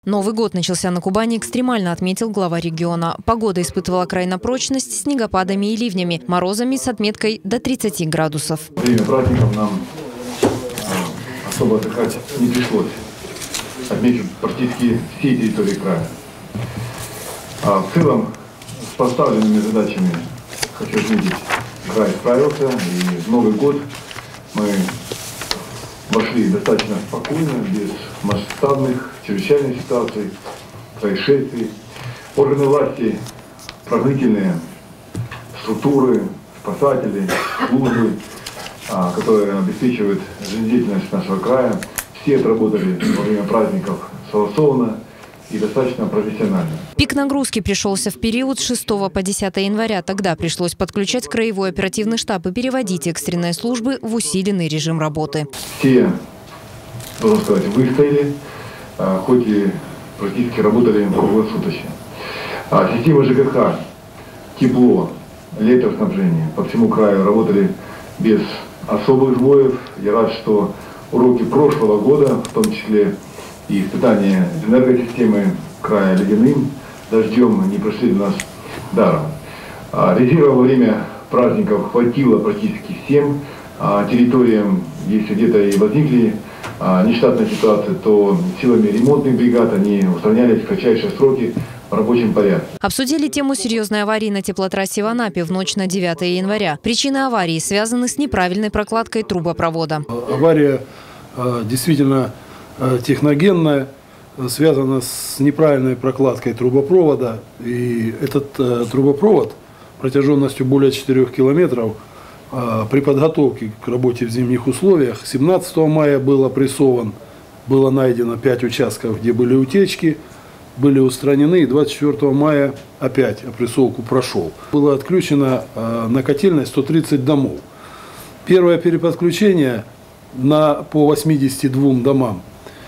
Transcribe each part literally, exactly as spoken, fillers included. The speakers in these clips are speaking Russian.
Новый год начался на Кубани экстремально, отметил глава региона. Погода испытывала край на прочность снегопадами и ливнями, морозами с отметкой до тридцати градусов. Время праздников нам особо отдыхать не пришлось. Отмечу практически все территории края. А в целом с поставленными задачами, хочу отметить, край справился, и в Новый год мы вошли достаточно спокойно, без масштабных чрезвычайных ситуаций, происшествий. Органы власти, правительные структуры, спасатели, службы, которые обеспечивают жизнедеятельность нашего края, все отработали во время праздников согласованно и достаточно профессионально. Пик нагрузки пришелся в период с шестого по десятое января. Тогда пришлось подключать краевой оперативный штаб и переводить экстренные службы в усиленный режим работы. Все, должен сказать, выстояли, хоть и практически работали круглосуточно. А система ЖКХ, тепло, электроснабжение по всему краю работали без особых сбоев. Я рад, что уроки прошлого года, в том числе и испытания энергосистемы края ледяным дождем, не прошли для нас даром. Резерва во время праздников хватило практически всем территориям. Если где-то и возникли нештатные ситуации, то силами ремонтных бригад они устранялись в кратчайшие сроки в рабочем порядке. Обсудили тему серьезной аварии на теплотрассе в Анапе в ночь на девятое января. Причины аварии связаны с неправильной прокладкой трубопровода. Авария действительно техногенная, связана с неправильной прокладкой трубопровода. И этот э, трубопровод протяженностью более четырёх километров э, при подготовке к работе в зимних условиях семнадцатого мая был опрессован, было найдено пять участков, где были утечки, были устранены, и двадцать четвёртого мая опять опрессовку прошел. Было отключено э, на котельной сто тридцать домов. Первое переподключение на, по восьмидесяти двум домам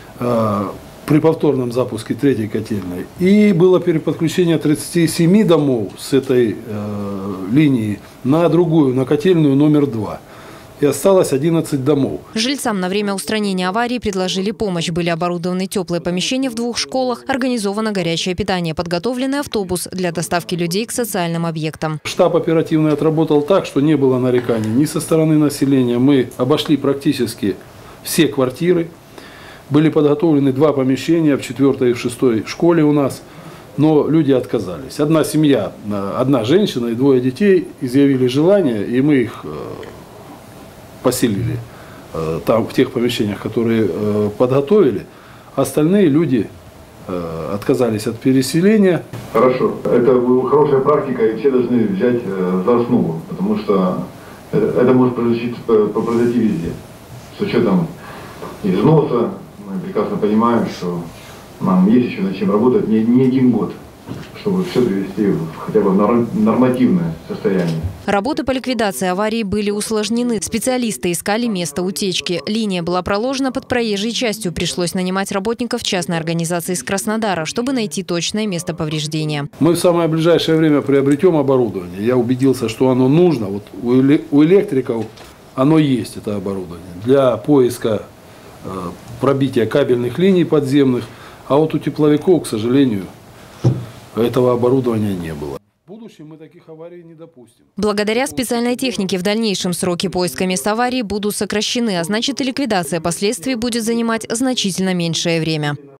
при повторном запуске третьей котельной. И было переподключение тридцати семи домов с этой э, линии на другую, на котельную номер два. И осталось одиннадцать домов. Жильцам на время устранения аварии предложили помощь. Были оборудованы теплые помещения в двух школах, организовано горячее питание, подготовленный автобус для доставки людей к социальным объектам. Штаб оперативный отработал так, что не было нареканий ни со стороны населения. Мы обошли практически все квартиры. Были подготовлены два помещения в четвёртой и в шестой школе у нас, но люди отказались. Одна семья, одна женщина и двое детей изъявили желание, и мы их поселили там, в тех помещениях, которые подготовили. Остальные люди отказались от переселения. Хорошо. Это хорошая практика, и все должны взять за основу, потому что это может произойти, произойти везде. С учетом износа. Мы прекрасно понимаем, что нам есть еще над чем работать не, не один год, чтобы все привести в, хотя бы в нормативное состояние. Работы по ликвидации аварии были усложнены. Специалисты искали место утечки. Линия была проложена под проезжей частью. Пришлось нанимать работников частной организации из Краснодара, чтобы найти точное место повреждения. Мы в самое ближайшее время приобретем оборудование. Я убедился, что оно нужно. Вот у электриков оно есть, это оборудование, для поиска пробития кабельных линий подземных, а вот у тепловиков, к сожалению, этого оборудования не было. В будущем мы таких аварий не допустим. Благодаря специальной технике в дальнейшем сроки поиска мест аварии будут сокращены, а значит и ликвидация последствий будет занимать значительно меньшее время.